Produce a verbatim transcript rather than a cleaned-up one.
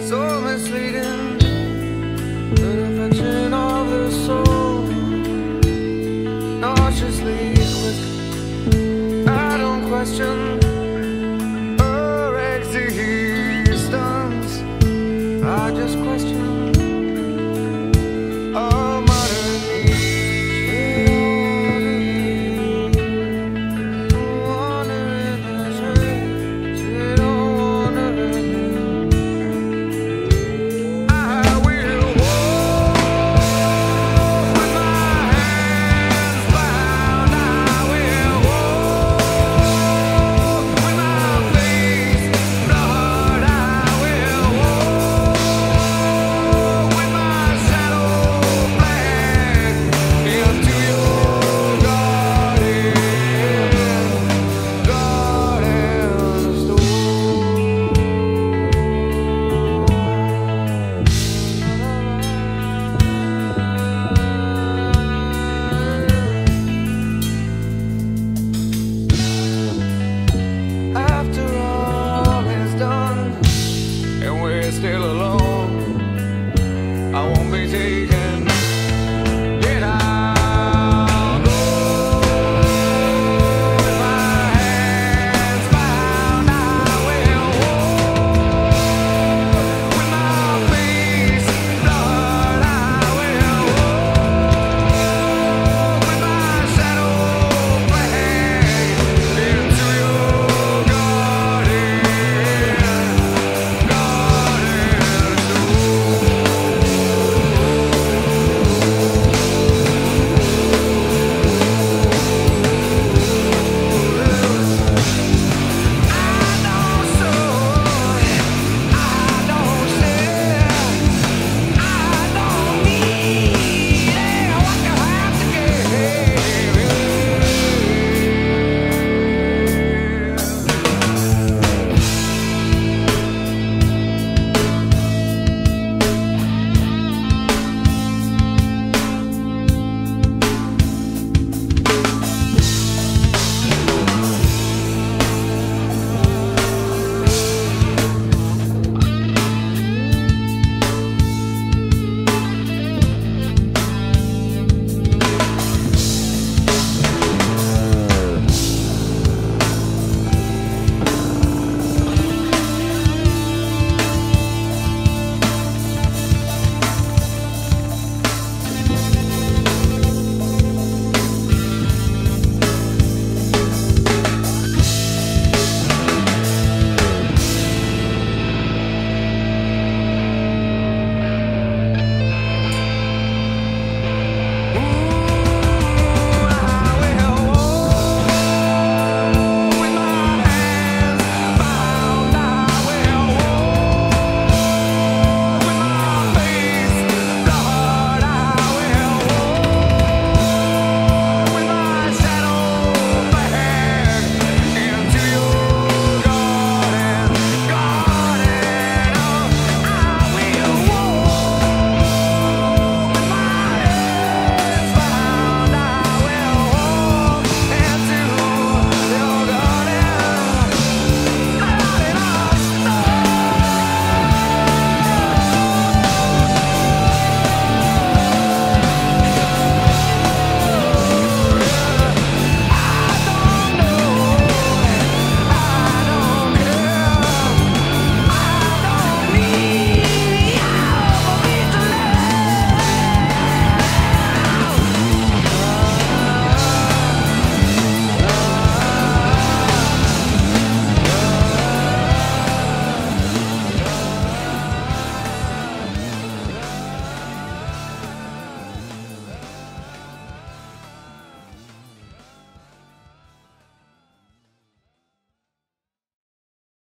so misleading. The affection of the soul, nauseously quick. I don't question her existence, I just question our modern age. Wandering astray, sit on wandering. I will walk with my hands bound. I will walk with my face blood. I will walk with my shadow black into your garden, garden store. After all is done and we're still alone, I won't be taken